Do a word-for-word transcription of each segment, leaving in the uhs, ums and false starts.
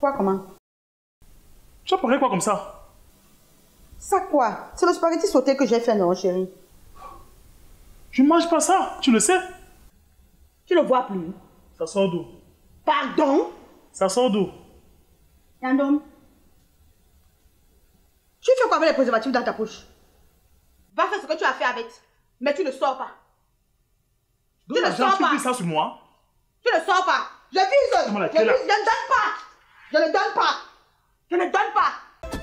Quoi, comment? Tu as parlé quoi comme ça? Ça quoi? C'est le spaghetti sauté que j'ai fait, non, chérie? Je ne mange pas ça, tu le sais. Tu le vois plus? Ça sort d'où? Pardon? Ça sort d'où? Yandom, tu fais quoi avec les préservatifs dans ta poche? Va faire ce que tu as fait avec, mais tu ne sors pas. D'où l'argent, tu dis ça sur moi? Tu ne sors pas. Je vise. Comment la Je vise, je ne donne pas. Je ne donne pas. Je ne donne pas.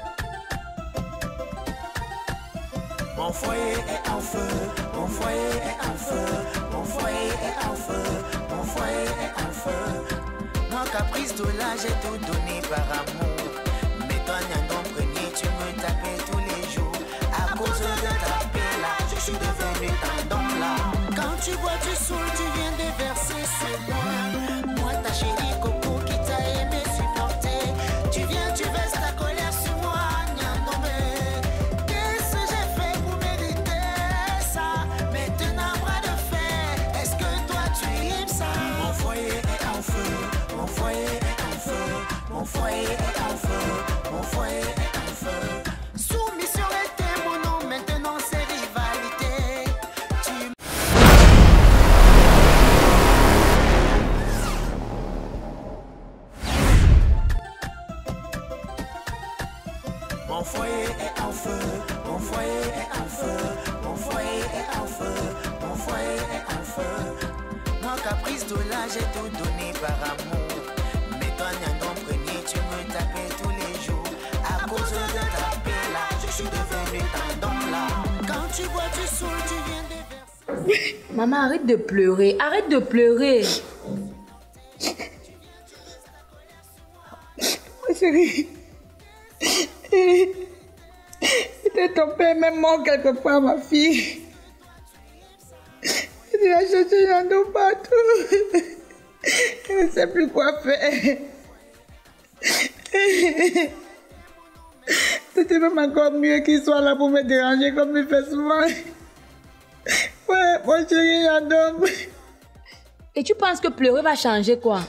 Mon foyer est en feu, mon foyer est en feu, mon foyer est en feu, mon foyer est en feu. Mon caprice de là, j'ai tout donné par amour. Mais toi, Nyandom Premier, tu me tapais tous les jours. À cause de ta paix là, je suis devenu tendon là. Quand tu bois du soul, tu viens déverser sur moi. Moi, ta chérie Coco qui t'a aimé supporter. Tu viens, tu verses ta colère sur moi, Nyandom. Qu'est-ce que j'ai fait pour mériter ça? Maintenant, bras de fer, est-ce que toi tu aimes ça? Mon foyer est en feu, mon foyer est en feu, mon foyer est en feu, mon foyer est en feu. Soumission était mon nom, maintenant c'est rivalité. Tu... Mon foyer est en feu, mon foyer est en feu, mon foyer est en feu, mon foyer est en feu. Mon caprice de là, j'ai tout donné par amour. Mais toi, Nyandom Premier, tu me tapais tous les jours. À cause de ta paix là, je suis devenu tendon là. Quand tu bois du soul, tu viens déverser. Maman, arrête de pleurer, arrête de pleurer. Ma chérie, c'était ton père, même moi, quelquefois, ma fille. Il a cherché Yandom partout. Je ne sais plus quoi faire. C'était même encore mieux qu'il soit là pour me déranger comme il fait souvent. Ouais, mon chéri Yandom. Et tu penses que pleurer va changer quoi?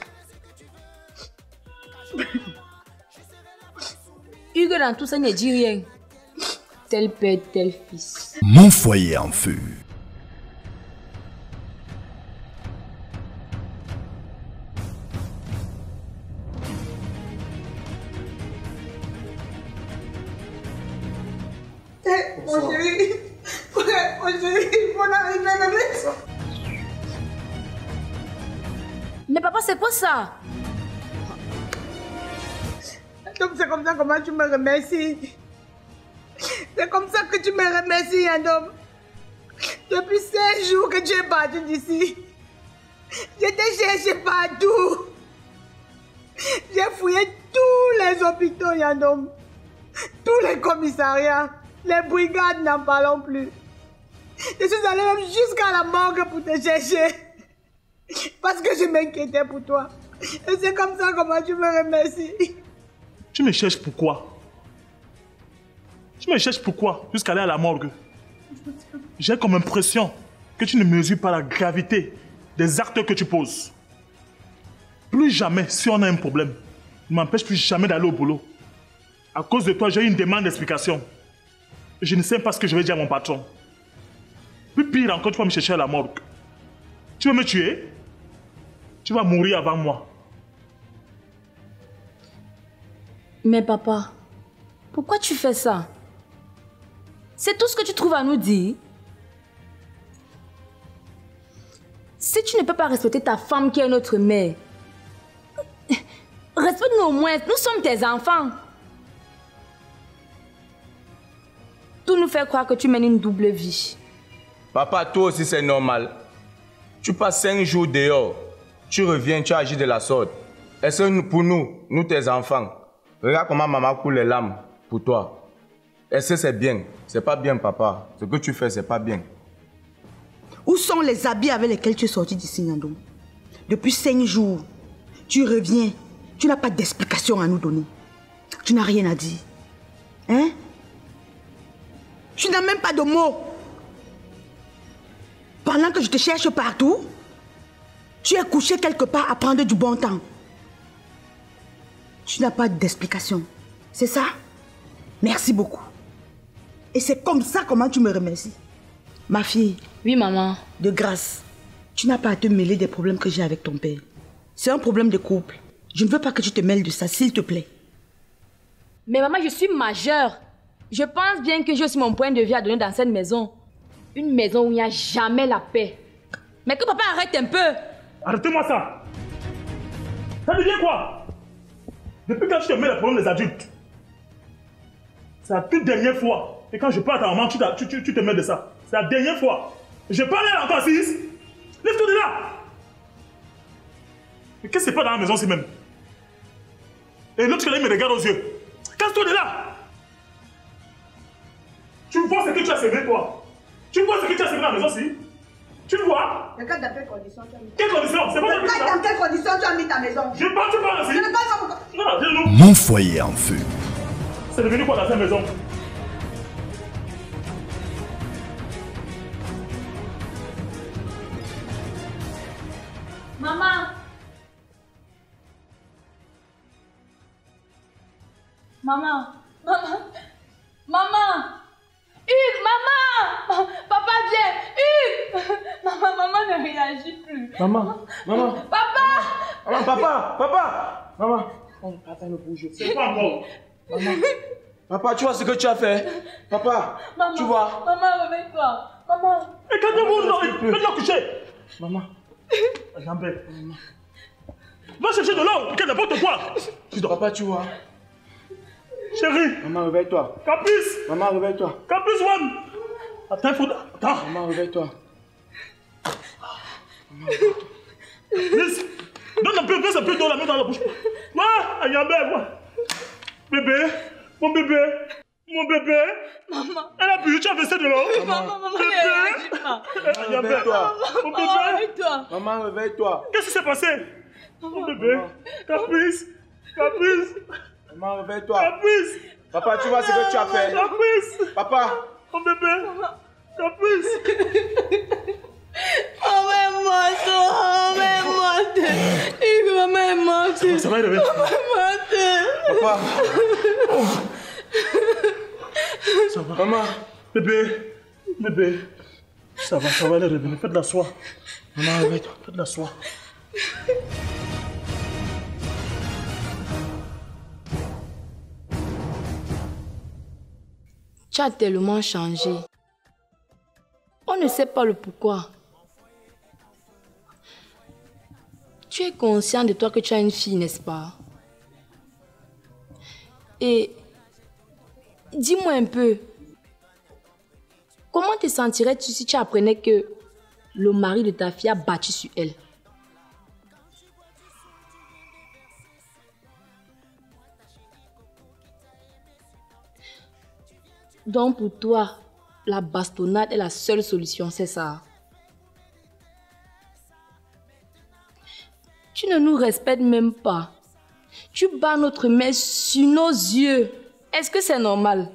Hugues dans tout ça ne dit rien. Tel père, tel fils. Mon foyer en feu. Eh, mon chéri, ouais, mon chéri, il faut arriver à la maison. Mais papa, c'est quoi ça? Donc c'est comme ça comment tu me remercies. C'est comme ça que tu me remercies, Yandom. Depuis cinq jours que tu es parti d'ici. Je t'ai cherché partout. J'ai fouillé tous les hôpitaux, Yandom. Tous les commissariats. Les brigades, n'en parlons plus. Je suis allée même jusqu'à la morgue pour te chercher. Parce que je m'inquiétais pour toi. Et c'est comme ça comment tu me remercies. Tu me cherches pourquoi? Tu me cherches pourquoi? Jusqu'à aller à la morgue. J'ai comme impression que tu ne mesures pas la gravité des actes que tu poses. Plus jamais, si on a un problème, ne m'empêche plus jamais d'aller au boulot. À cause de toi, j'ai eu une demande d'explication. Je ne sais pas ce que je vais dire à mon patron. Plus pire encore, tu vas me chercher à la morgue. Tu veux me tuer? Tu vas mourir avant moi. Mais papa, pourquoi tu fais ça? C'est tout ce que tu trouves à nous dire? Si tu ne peux pas respecter ta femme qui est notre mère, respecte-nous au moins, nous sommes tes enfants. Tout nous fait croire que tu mènes une double vie. Papa, toi aussi c'est normal. Tu passes cinq jours dehors, tu reviens, tu agis de la sorte. Est-ce que pour nous, nous tes enfants, regarde comment maman coule les larmes pour toi. Est-ce que c'est bien? C'est pas bien, papa. Ce que tu fais, c'est pas bien. Où sont les habits avec lesquels tu es sorti d'ici, Yandom? Depuis cinq jours, tu reviens. Tu n'as pas d'explication à nous donner. Tu n'as rien à dire. Hein? Tu n'as même pas de mots. Pendant que je te cherche partout, tu es couché quelque part à prendre du bon temps. Tu n'as pas d'explication. C'est ça? Merci beaucoup. Et c'est comme ça comment tu me remercies. Ma fille. Oui, maman. De grâce, tu n'as pas à te mêler des problèmes que j'ai avec ton père. C'est un problème de couple. Je ne veux pas que tu te mêles de ça, s'il te plaît. Mais maman, je suis majeure. Je pense bien que j'ai aussi mon point de vue à donner dans cette maison. Une maison où il n'y a jamais la paix. Mais que papa arrête un peu. Arrêtez-moi ça. Ça devient quoi? Depuis quand tu te mets les problèmes des adultes? C'est la toute dernière fois. Et quand je parle à ta maman, tu, tu, tu, tu te mets de ça. C'est la dernière fois. Je parle à elle encore assise. Lève-toi de là. Mais qu'est-ce qui se passe dans la maison aussi même? Et l'autre qui me regarde aux yeux. Casse-toi de là. Tu vois ce que tu as semé, toi? Tu vois ce que tu as semé dans la maison aussi? Tu le vois? Regarde dans quelles conditions tu as mis. Quelles conditions? C'est pas Regarde dans quelles conditions tu as mis ta maison. Je parle, tu parles aussi. Je ne parle pas. Non, non, dis-nous. Mon foyer en feu. C'est devenu quoi dans cette maison? Maman. Maman. Maman. Maman. Hugues, maman. Papa vient. Hugues. Maman, maman ne réagit plus. Maman, maman. Papa. Maman, papa, papa. Maman. Oh, papa ne bouge pas. C'est pas encore. Maman. Papa, tu vois ce que tu as fait? Papa, Maman. tu vois? Maman, réveille-toi. Maman. Et quand vous faites-la coucher. Maman. Jambette. Va chercher de l'eau, qu'elle n'importe quoi. Papa, tu vois? Chérie. Maman, réveille-toi. Caprice. Maman, réveille-toi. Caprice one. Attends, il faut... Attends. Maman, réveille-toi. Caprice. Donne un peu, un peu d'eau, la main dans la bouche. Ouais, Ayambé, ouais. Bébé, mon bébé, mon bébé. Maman. Elle a bu, tu as versé de l'eau. Maman, maman, bébé. ne réagis pas. Ayambé, réveille-toi. mon Maman, bébé. réveille-toi. Maman, réveille-toi. Qu'est-ce qui s'est passé? Mon bébé. Caprice. Caprice. Maman, réveille-toi. Caprice. Papa, tu vois ce que tu as fait? Caprice. Papa. Mon bébé. Caprice. Maman est morte. Maman est morte. Hugues, maman est morte. Ça va, il revient. Maman est morte. Papa. Ça va. Maman. Bébé. Bébé. Ça va, ça va, elle est revenue. Faites de la soie. Maman, réveille-toi. Faites de la soie. Tu as tellement changé. On ne sait pas le pourquoi. Tu es conscient de toi que tu as une fille, n'est-ce pas? Et dis-moi un peu, comment te sentirais-tu si tu apprenais que le mari de ta fille a battu sur elle? Donc pour toi, la bastonnade est la seule solution, c'est ça? Tu ne nous respectes même pas. Tu bats notre mère sur nos yeux. Est-ce que c'est normal?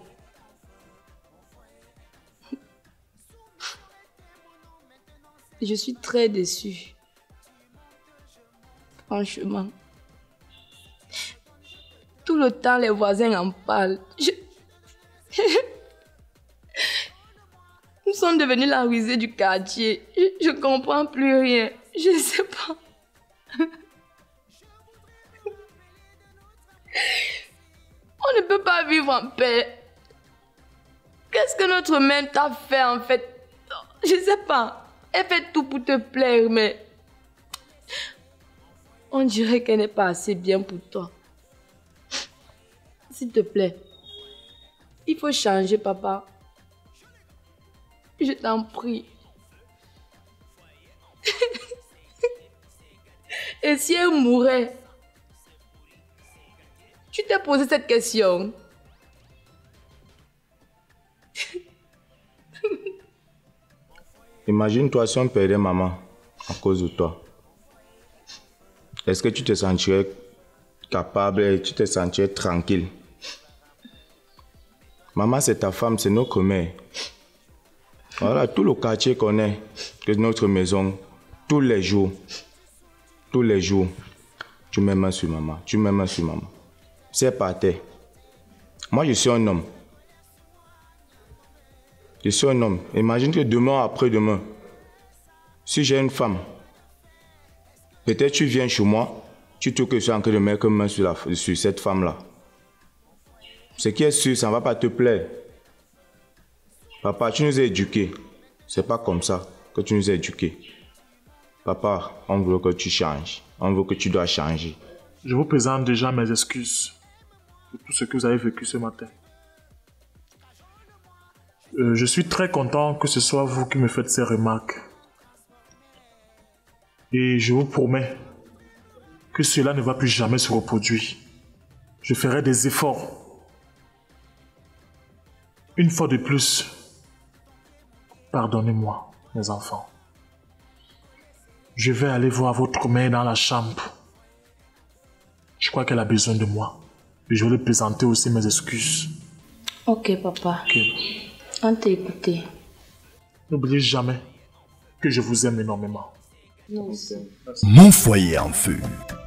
Je suis très déçue. Franchement. Tout le temps, les voisins en parlent. Je... Nous sommes devenus la risée du quartier. Je ne comprends plus rien. Je ne sais pas. On ne peut pas vivre en paix. Qu'est-ce que notre mère t'a fait en fait? Je ne sais pas. Elle fait tout pour te plaire, mais on dirait qu'elle n'est pas assez bien pour toi. S'il te plaît, il faut changer, papa. Je t'en prie. Et si elle mourait? Tu t'es posé cette question? Imagine-toi si on perdait maman à cause de toi. Est-ce que tu te sentirais capable et tu te sentirais tranquille? Maman, c'est ta femme, c'est notre mère. Voilà, tout le quartier connaît que notre maison, tous les jours, tous les jours, tu mets main sur maman, tu mets main sur maman. c'est par terre. Moi, je suis un homme. Je suis un homme. Imagine que demain, après-demain, si j'ai une femme, peut-être tu viens chez moi, tu trouves que je suis en train de mettre main sur, la, sur cette femme-là. Ce qui est sûr, ça ne va pas te plaire. Papa, tu nous as éduqués. C'est pas comme ça que tu nous as éduqués. Papa, on veut que tu changes. On veut que tu dois changer. Je vous présente déjà mes excuses pour tout ce que vous avez vécu ce matin. Euh, je suis très content que ce soit vous qui me faites ces remarques. Et je vous promets que cela ne va plus jamais se reproduire. Je ferai des efforts. Une fois de plus, pardonnez-moi, mes enfants. Je vais aller voir votre mère dans la chambre. Je crois qu'elle a besoin de moi. Et je vais lui présenter aussi mes excuses. Ok, papa. Ok. On t'a écouté. N'oubliez jamais que je vous aime énormément. Nous aussi. Mon foyer en feu.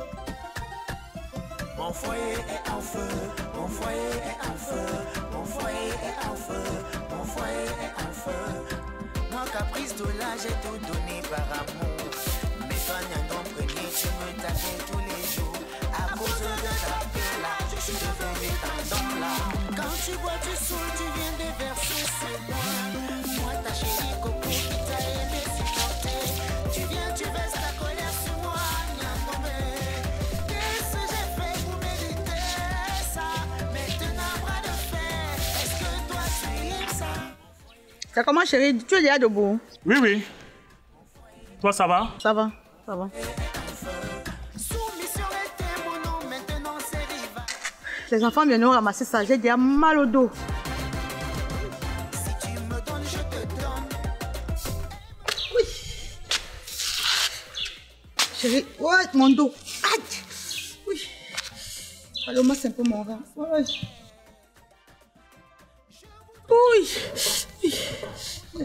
Mon foyer est en feu, mon foyer est en feu, mon foyer est en feu, mon foyer est en feu. Mon caprice de là, j'ai tout donné par amour. Mais toi, n'en prenez, tu me tapais tous les jours. À cause de ta paix là, je suis devenu tendance là. Quand tu bois du saoul, tu viens déverser sur moi. Moi, ta chérie coco qui t'a aimé supporter. Tu viens, tu verses ta colère sur moi, n'en tombé. Qu'est-ce que j'ai fait pour mériter ça? Maintenant, bras de fer, est-ce que toi tu aimes ça? Ça comment, chérie? Tu es déjà debout? Oui, oui. Toi, ça va? Ça va, ça va. Soumission était mon nom, maintenant c'est rival. Les enfants viennent nous ramasser ça. J'ai déjà mal au dos. Si tu me donnes, je te donne. Chérie, ouais, mon dos. Aïe! Oui. Alors, moi, c'est un peu mon ventre. Ouais. Oui. Oui.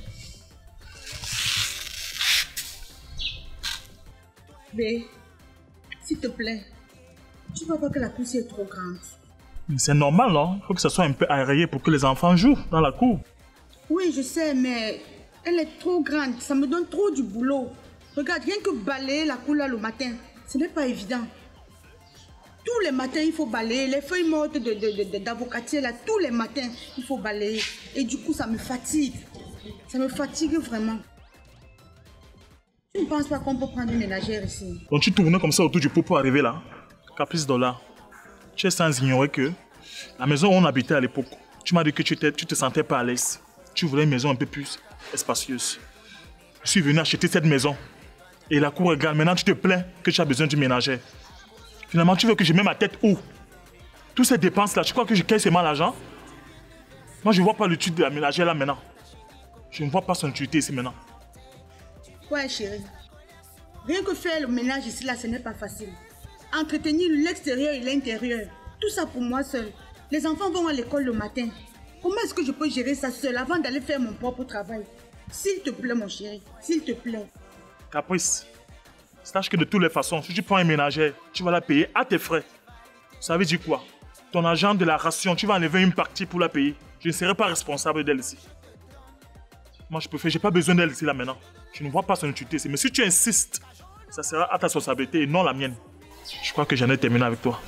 Mais, s'il te plaît, tu vois pas que la poussière est trop grande. C'est normal, non? Il faut que ça soit un peu aéré pour que les enfants jouent dans la cour. Oui, je sais, mais elle est trop grande. Ça me donne trop du boulot. Regarde, rien que balayer la cour là le matin, ce n'est pas évident. Tous les matins, il faut balayer. Les feuilles mortes de, de, de, d'avocatier là, tous les matins, il faut balayer. Et du coup, ça me fatigue. Ça me fatigue vraiment. Tu ne penses pas qu'on peut prendre une ménagère ici? Donc tu tournais comme ça autour du pot pour arriver là. Caprice dollar. Tu es sans ignorer que la maison où on habitait à l'époque, tu m'as dit que tu, tu te sentais pas à l'aise. Tu voulais une maison un peu plus spacieuse. Je suis venu acheter cette maison. Et la cour regarde. Maintenant, tu te plains que tu as besoin d'une ménagère. Finalement, tu veux que je mette ma tête où? Toutes ces dépenses-là, tu crois que je casse seulement l'argent? Moi, je ne vois pas l'utilité de la ménagère là maintenant. Je ne vois pas son utilité ici maintenant. Ouais, chérie. Rien que faire le ménage ici, là, ce n'est pas facile. Entretenir l'extérieur et l'intérieur, tout ça pour moi seul. Les enfants vont à l'école le matin. Comment est-ce que je peux gérer ça seul avant d'aller faire mon propre travail? S'il te plaît, mon chéri, s'il te plaît. Caprice, sache que de toutes les façons, si tu prends un ménagère, tu vas la payer à tes frais. Ça veut dire quoi? Ton argent de la ration, tu vas enlever une partie pour la payer. Je ne serai pas responsable d'elle ici. Moi, je peux faire, j'ai pas besoin d'elle ici là maintenant. Je ne vois pas son utilité ici. Mais si tu insistes, ça sera à ta responsabilité et non la mienne. Je crois que j'en ai terminé avec toi.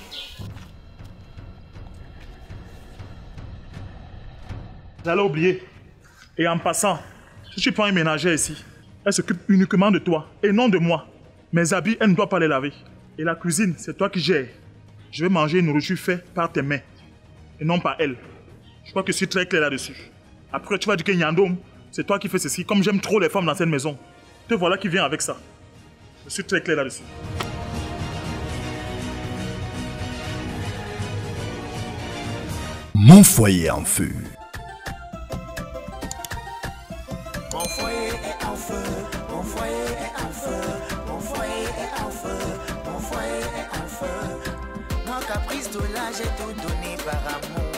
J'allais oublier. Et en passant, si tu prends une ménagère ici, elle s'occupe uniquement de toi et non de moi. Mes habits, elle ne doit pas les laver. Et la cuisine, c'est toi qui gères. Je vais manger une nourriture faite par tes mains et non par elle. Je crois que je suis très clair là-dessus. Après, tu vas dire que Nyandom, c'est toi qui fais ceci. Comme j'aime trop les femmes dans cette maison, te voilà qui vient avec ça. Je suis très clair là-dessus. Mon foyer en feu. Mon foyer est en feu, mon foyer est en feu, mon foyer est en feu, mon foyer est en feu. Mon caprice de là, j'ai tout donné par amour.